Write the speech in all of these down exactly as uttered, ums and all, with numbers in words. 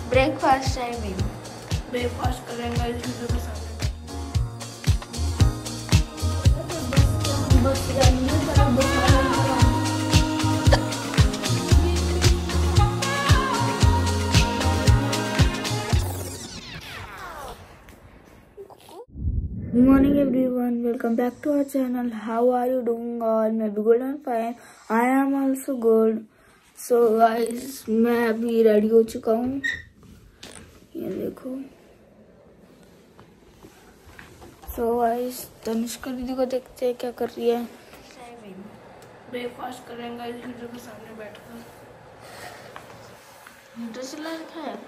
Breakfast timing. Breakfast करेंगे इस video के साथ। बस जाएंगे पर अब Good morning everyone, welcome back to our channel. How are you doing all? मैं भी good and fine. I am also good. So guys, मैं अभी रेडी हो चुका हूँ, ये देखो। So guys, तनिष्का दीदी को देखते हैं क्या कर रही है। ब्रेकफास्ट करेंगे इस वीडियो के सामने बैठकर। ड्रेस रखा है।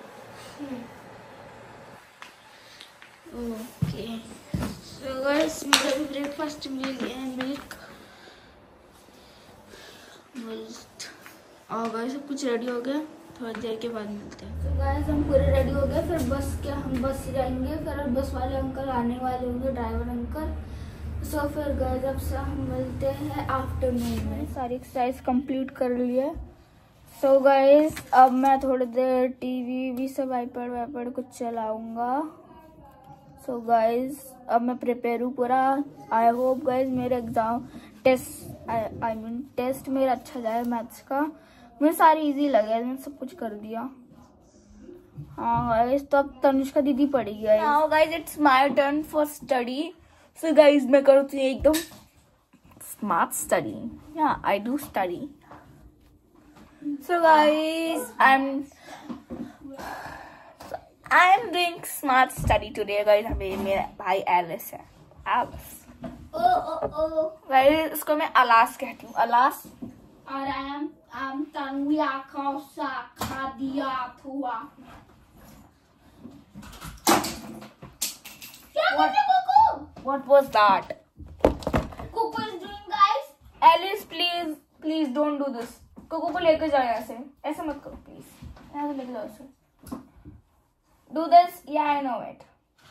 ओके सो गाइस, मेरा भी ब्रेकफास्ट मिल गया है, मिल्क मस्त। और गाइस सब कुछ रेडी हो गया, थोड़ी देर के बाद मिलते हैं। तो गाइस हम पूरे रेडी हो गए, फिर बस क्या हम बस से जाएंगे, फिर बस वाले अंकल आने वाले होंगे, ड्राइवर अंकल। सो फिर गाइस अब से हम मिलते हैं आफ्टरनून में। सारी एक्सरसाइज कंप्लीट कर लिए। सो गाइस अब मैं थोड़ी देर टीवी भी सब आईपैड वाईपैड कुछ चलाऊंगा। सो so गाइज अब मैं प्रिपेयर हूँ पूरा। आई होप गाइज मेरे exam test I mean test मेरा अच्छा जाए मैथ्स का। मुझे सारी इजी लगे, मैंने सब कुछ कर दिया। हाँ गाइज तो अब तनुष्का दीदी पढ़ेगी। Now guys it's my turn for study. So guys मैं करती हूँ एकदम smart study. Yeah I do study. So guys I am I am doing smart study today guys। हमें मेरा भाई एलिस है, एलिस। ओ ओ ओ गाइस उसको मैं अलास कहती हूँ, अलास। और I am I'm Tanvi आकाशा खादिया Thua. What What was that? Cuckoo is doing guys। Alice please please don't do this। Kuku को लेकर जाओ यहाँ से, ऐसे मत करो प्लीज, यहाँ से लेकर जाओ उसे। Do this, yeah I know it।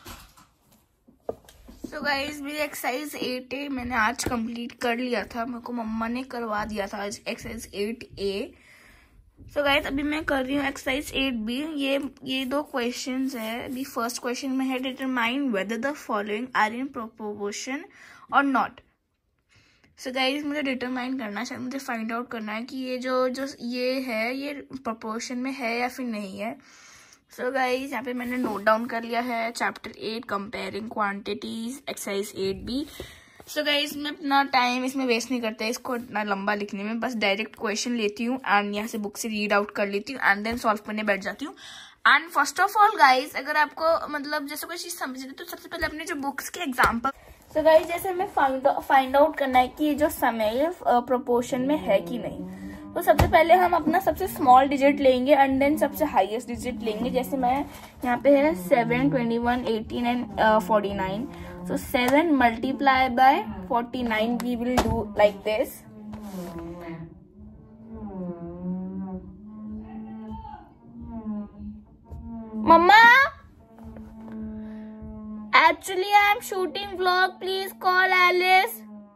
So guys मेरी एक्सरसाइज एट ए मैंने आज कंप्लीट कर लिया था, मेरे को मम्मा ने करवा दिया था आज exercise eight A. So guys अभी मैं कर रही हूँ एक्सरसाइज एट बी। ये ये दो क्वेश्चंस है। अभी फर्स्ट क्वेश्चन में है determine whether the following are in proportion और नॉट। सो गाइस मुझे डिटरमाइन करना चाहिए, मुझे फाइंड आउट करना है कि ये जो जो ये है ये प्रोपोर्शन में है या फिर नहीं है। सो गाइज यहाँ पे मैंने नोट डाउन कर लिया है chapter eight comparing quantities exercise eight B. So guys मैं अपना टाइम इसमें वेस्ट नहीं करता है इसको इतना लंबा लिखने में, बस डायरेक्ट क्वेश्चन लेती हूँ एंड यहाँ से बुक से रीड आउट कर लेती हूँ एंड देन सॉल्व करने बैठ जाती हूँ। And first of all guys अगर आपको मतलब जैसे कोई चीज समझनी तो सबसे पहले अपने जो बुक्स के एग्जाम्पल। सो गाइज जैसे हमें फाइंड आउट करना है कि ये जो समय ये प्रोपोर्शन में है कि नहीं, तो सबसे पहले हम अपना सबसे स्मॉल डिजिट लेंगे एंड देन सबसे हाईएस्ट डिजिट लेंगे। जैसे मैं यहाँ पे है seven, twenty one, eighteen and forty nine. So seven multiply by forty nine we will do like this. मम्मा actually I am shooting vlog, please call Alice.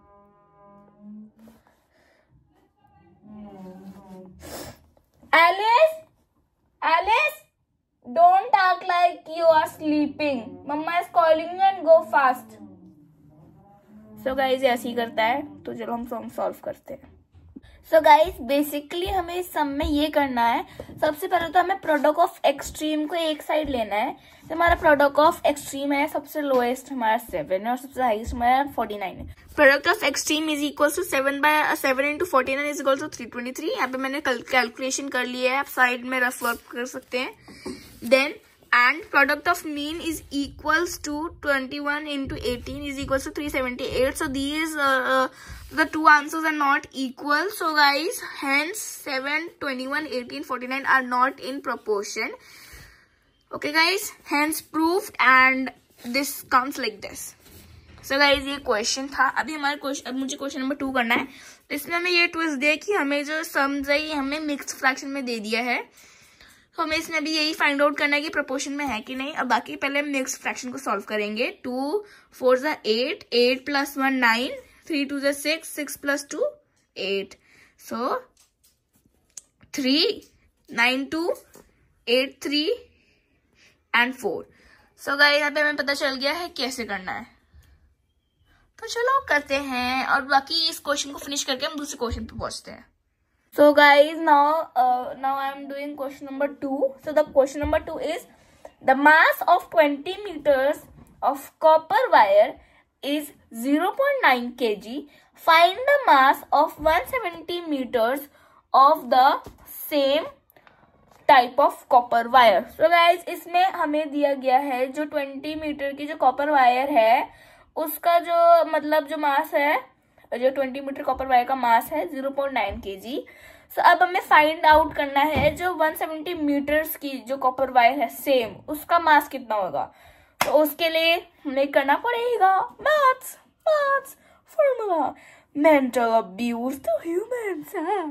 Alice, Alice, don't act like you are sleeping. Mama is calling you and go fast. So guys ऐसे ही करता है, तो चलो हम solve solve करते हैं। So guys basically हमें इस सम में ये करना है, सबसे पहले तो हमें प्रोडक्ट ऑफ एक्सट्रीम को एक साइड लेना है। तो हमारा प्रोडक्ट ऑफ एक्सट्रीम है, सबसे लोएस्ट हमारा सेवन है और सबसे हाईएस्ट हमारा फोर्टी नाइन है। Product of extreme is equal to seven by seven into forty nine is equal to three twenty three. यहाँ पे मैंने कैलकुलेशन कर लिया है, आप साइड में रफ वर्क कर सकते हैं। Then and product of mean is equals to twenty one into eighteen is equals to three seventy eight. So these the two answers are not equal. So guys hence seven, twenty-one, eighteen, forty-nine are not in proportion. Okay guys, hence proved and this comes like this. So guys ये question था। अभी हमारे question अब मुझे question number to करना है। तो इसमें हमें ये ट्विस्ट दिया कि हमें जो सम्स है हमें मिक्स्ड फ्रैक्शन में दे दिया है। तो हमें इसमें अभी यही फाइंड आउट करना है कि प्रोपोर्शन में है कि नहीं। अब बाकी पहले हम मिक्स्ड फ्रैक्शन को सॉल्व करेंगे। टू फोर ज़ा eight, eight plus one nine, three two ज़ा six, six plus two eight. So three, nine two, eight three, and four. So guys यहाँ पे हमें पता चल गया है कैसे करना है, तो चलो करते हैं और बाकी इस क्वेश्चन को फिनिश करके हम दूसरे क्वेश्चन पे पहुंचते हैं। So guys now now I am doing question number two. So the question number two is the mass of twenty meters of copper wire is zero point nine kilograms. Find the mass of one hundred seventy meters of the same type of copper wire. So guys, इसमें हमें दिया गया है जो twenty metre की जो copper wire है उसका जो मतलब जो मास है, जो ट्वेंटी मीटर कॉपर वायर का मास है zero point nine kilograms. So अब हमें फाइंड आउट करना है जो one hundred seventy मीटर्स की जो कॉपर वायर है सेम, उसका मास कितना होगा। तो उसके लिए हमें करना पड़ेगा maths maths formula, mental abuse to humans.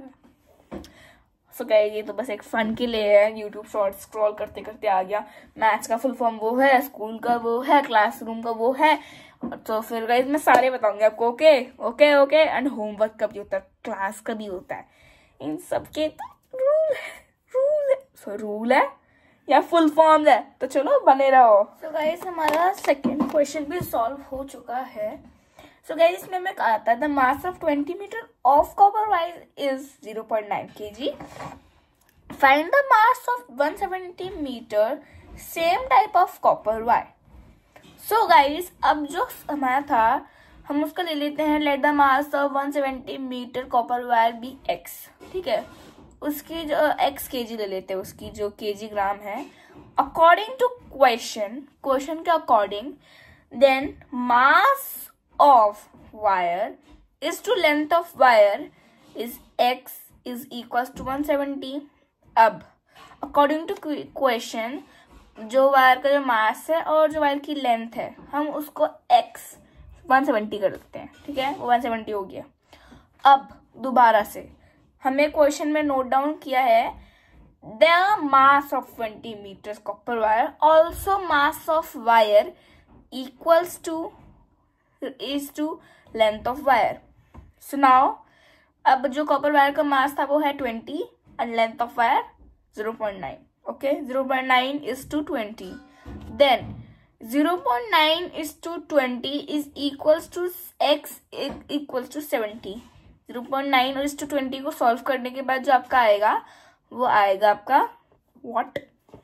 So guys ये तो बस एक फन के लिए है, यूट्यूब शॉर्ट स्क्रॉल करते करते आ गया। मैथ्स का फुल फॉर्म वो है, स्कूल का वो है, क्लासरूम का वो है, तो फिर गाइस मैं सारे बताऊंगी आपको। Okay okay okay and homework का भी होता है, क्लास का भी होता है, इन सब के तो रूल है रूल है सो रूल है या फुल फॉर्म है, तो चलो बने रहो। सो गाइस हमारा सेकंड क्वेश्चन भी सॉल्व हो चुका है। सो so गाइस इसमें हमें कहा था the mass of twenty meter of copper wire is zero point nine kilograms. Find the mass of one hundred seventy meter same type of copper wire. So guys अब जो हमारा था हम उसका ले लेते हैं, let the mass of one hundred seventy meter copper wire be x, ठीक है, उसकी जो x केजी ले लेते हैं, उसकी जो केजी ग्राम है अकॉर्डिंग टू क्वेश्चन, क्वेश्चन के according, then mass of wire is to length of wire is x is equal to one hundred seventy। अब अकॉर्डिंग टू क्वेश्चन जो वायर का जो मास है और जो वायर की लेंथ है हम उसको x one hundred seventy कर देते हैं, ठीक है, वो one hundred seventy हो गया। अब दोबारा से हमें क्वेश्चन में नोट डाउन किया है the mass of twenty meters copper wire also mass of wire equals to is to length of wire. So now अब जो कॉपर वायर का मास था वो है twenty and length of wire zero point nine। Okay, zero point nine is to twenty, then zero point nine is to twenty is equals to x equals to seventy। zero point nine और इस to twenty को solve करने के बाद जो आपका आएगा वो आएगा आपका व्हाट,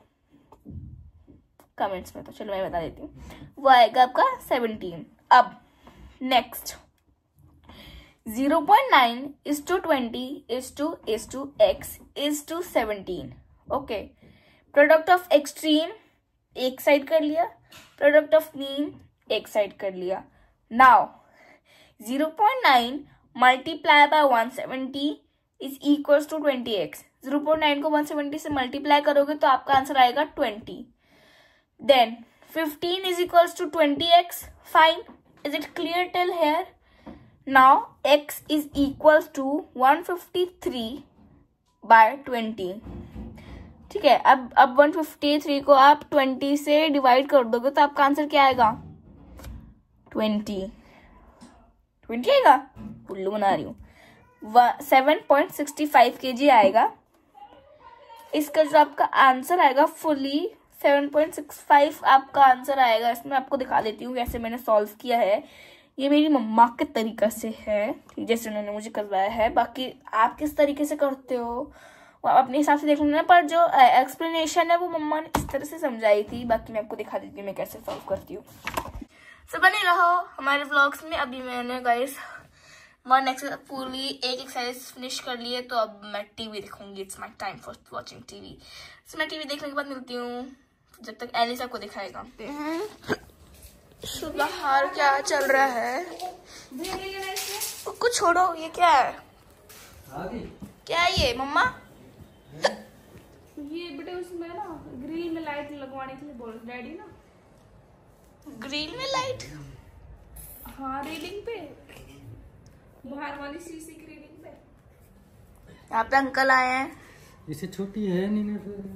कमेंट्स में तो चलो मैं बता देती हूँ, वो आएगा आपका सेवनटीन। अब next zero point nine is to twenty is to is to x is to seventeen। Okay, product of extreme एक साइड कर लिया, प्रोडक्ट ऑफ मीन एक साइड कर लिया। Now zero point nine multiply by one hundred seventy is equals to twenty x। zero point nine को one hundred seventy से multiply करोगे तो आपका आंसर आएगा twenty। Then fifteen is equals to twenty x। Fine, is it clear till here? Now x is equals to one hundred fifty-three by twenty, ठीक है। अब अब one hundred fifty-three को आप twenty से डिवाइड कर दोगे तो आपका आंसर क्या आएगा? twenty twenty आएगा, उल्लू बना रही हूँ। seven point six five KG आएगा। इसका जो आपका आंसर आएगा fully seven point six five आपका आंसर आएगा। इसमें आपको दिखा देती हूँ कैसे मैंने सॉल्व किया है। ये मेरी मम्मा के तरीका से है, जैसे उन्होंने मुझे करवाया है। बाकी आप किस तरीके से करते हो वो आप अपने हिसाब से देख लेना, पर जो एक्सप्लेनेशन है वो मम्मा ने इस तरह से समझाई थी। बाकी मैं आपको दिखा देती हूँ मैं कैसे सॉल्व करती हूँ। सो बने रहो हमारे व्लॉग्स में। अभी मैंने गाइस वन एक्सरसाइज पूरी एक एक्सरसाइज फिनिश कर ली है, तो अब मैं टीवी देखूंगी। It's my time for watching TV. So मैं टीवी देखने के बाद मिलती हूँ जब तक एलिसा को दिखाएगा। सो बाहर क्या चल रहा है कुछ छोड़ो, ये क्या है? क्या है ये मम्मा? ये बेटे उसमें ना ग्रिल में लाइट लगवाने के लिए बोल डैडी ना। ग्रिल में लाइट? हाँ, रीडिंग पे, बाहर वाली शीशे की रीडिंग पे। यहाँ पे अंकल आए हैं। इसे छोटी है नहीं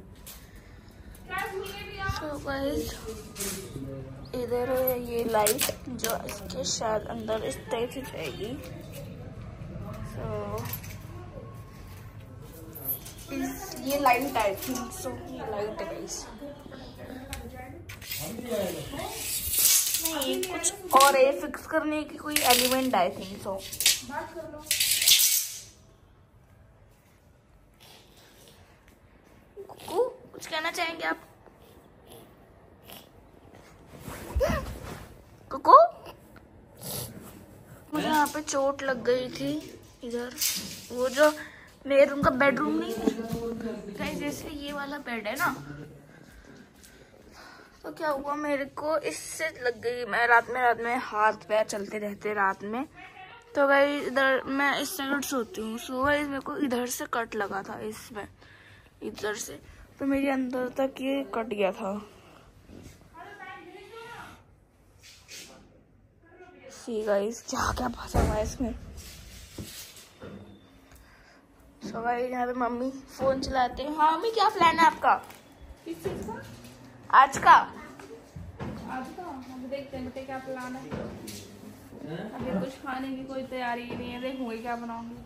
तो गाइस इधर है ये लाइट जो इसके शायद अंदर इस टाइप से जाएगी। सो इस ये लाइट आई थिंक सो ये लाइट है गाइस। नहीं, कुछ और है फिक्स करने की कोई एलिमेंट आई थिंक सो। बात कर लो। कुकू कुछ कहना चाहेंगे आप? कुकू मुझे यहाँ पे चोट लग गई थी इधर, वो जो मेरे रूम का बेडरूम नहीं है, जैसे ये वाला बेड है ना, तो क्या हुआ मेरे को इससे लग गई। मैं रात में रात में हाथ पैर चलते रहते रात में, तो भाई इधर मैं इस साइड सोती हूँ, सो भाई मेरे को इधर से कट लगा था, इसमें इधर से, तो मेरे अंदर तक ये कट गया था। सी गाइस क्या क्या फंसा हुआ है इसमें। सो गाइस यहाँ पे मम्मी फोन चलाते हैं। हाँ मम्मी क्या प्लान है आपका किस चीज का? आज का? आज का हम देखते हैं बेटे क्या प्लान है। अभी कुछ खाने की कोई तैयारी ही नहीं है, देखूंगी क्या बनाऊंगी।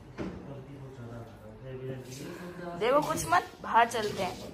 देखो कुछ मत, बाहर चलते हैं।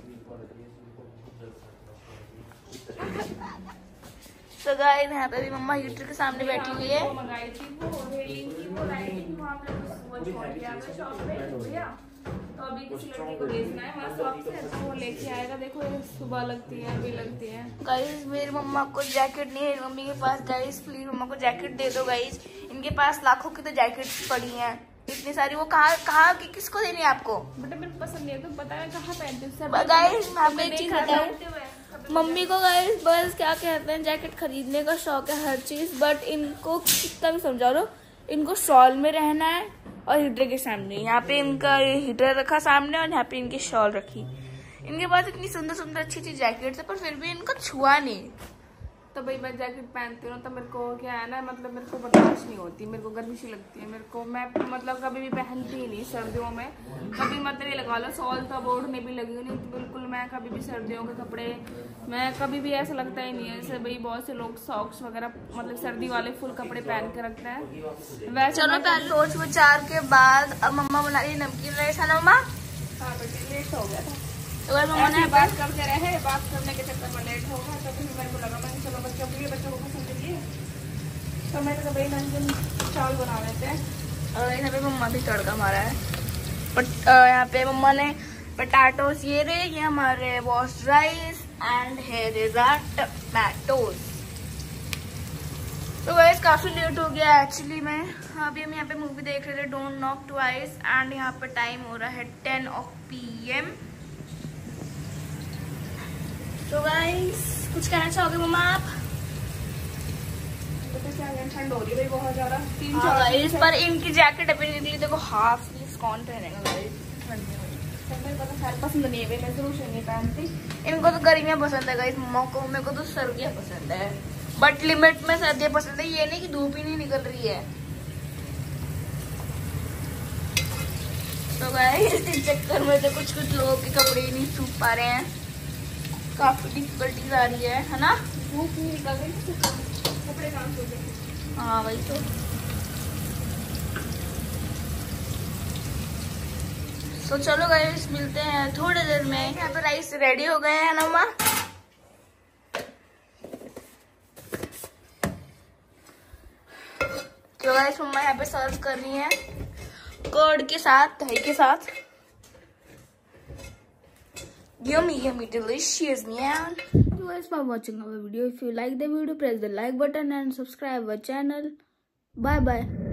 तो गाइस यहाँ पे भी मम्मा हीटर के सामने बैठी हुई है। वो मंगाई थी वो रेलिंग की, वो लाइटिंग वहाँ पे वो छोड़ के आया शॉप पे भैया, तो अभी किसी लड़की को भेजना है वहाँ शॉप से, तो वो लेके आएगा। देखो ये सुबह लगती है अभी लगती है। गाइस मेरी मम्मा को जैकेट नहीं है मम्मी के पास। गाइस प्लीज मम्मा को जैकेट दे दो गाइस, इनके पास लाखों की तो जैकेट पड़ी हैं इतनी सारी। वो कहाँ कहाँ की किसको देनी है आपको? बेटा मेरे को पसंद नहीं है, तो पता है कहाँ पहनती हूँ। गाइस मैं आपको एक चीज बताऊं, मम्मी को गाइस बस क्या कहते हैं जैकेट खरीदने का शौक है हर चीज, बट इनको कितना भी समझा लो, इनको शॉल में रहना है और हीटर के सामने। यहाँ पे इनका ये हीटर रखा सामने और यहाँ पे इनकी शॉल रखी। इनके पास इतनी सुंदर सुंदर अच्छी अच्छी जैकेट है, पर फिर भी इनका छुआ नहीं। तो भाई मैं जैकेट पहनती हूँ तो मेरे को क्या है ना, मतलब मेरे को बर्दाश्त नहीं होती, मेरे को गर्मी सी लगती है। मेरे को मैं मतलब कभी भी पहनती ही नहीं सर्दियों में, कभी मतलब ये लगा लो सॉल तब ओढ़ने भी लगी नहीं, तो बिल्कुल मैं कभी भी सर्दियों के कपड़े मैं कभी भी ऐसा लगता ही नहीं है। जैसे भाई बहुत से लोग सॉक्स वगैरह मतलब सर्दी वाले फुल कपड़े पहन के रखते हैं, वैसे चलो पहले सोच विचार के बाद अब मम्मा बना रही नमकीन राइस है ना मम्मा? हाँ बेटे लेट हो गया था, तो मम्मा ने बात करते रहे, बात करने के चक्कर में लेट हो गया, तो फिर मेरे को लगा मैंने चलो बच्चों के लिए बच्चों को पसंद लिए, तो मैंने कहा भाई नमकीन चावल बना लेते हैं। और यहाँ पे मम्मा भी तड़का मारा है, बट यहाँ पे मम्मा ने पटाटोस ये रहे, ये हमारे wash rice and here is our tomatoes. तो गाइस काफी लेट हो गया एक्चुअली में। अभी हम यहाँ पे मूवी देख रहे थे डोंट नॉक ट्वाइस, एंड यहाँ पे टाइम हो रहा है टेन ऑफ पी एम। तो गाइस कुछ कहना चाहोगे मम्मा आप? तो क्या ठंड हो रही है भाई बहुत ज्यादा, तीन हाँ चार गाइस पर इनकी जैकेट अभी निकली, देखो हाफ स्लीव्स कौन पहनेगा गाइस? मेरे को तो खैर पसंद नहीं है भाई, मैं जरूर से नहीं पहनती। इनको तो गर्मियाँ पसंद है गाइस, मम्मा को, मेरे को तो सर्दियाँ पसंद है, बट लिमिट में सर्दियाँ पसंद है, ये नहीं कि धूप ही नहीं निकल रही है। तो गाइस इस चक्कर में तो कुछ कुछ लोगों के कपड़े ही नहीं सूख पा रहे हैं, काफी डिफिकल्टीज आ रही है है ना? धूप नहीं निकल रही, कपड़े काम हो गए। हाँ वही तो। तो चलो गाइस मिलते हैं थोड़ी देर में। यहाँ पे राइस रेडी हो गए हैं ना माँ? तो गाइस मम्मा यहाँ पे सर्व कर रही हैं कर्ड के साथ, दही के साथ। Yummy, yummy, delicious, man. Thank you guys for watching our video. If you like the video, press the like button and subscribe our channel. Bye bye.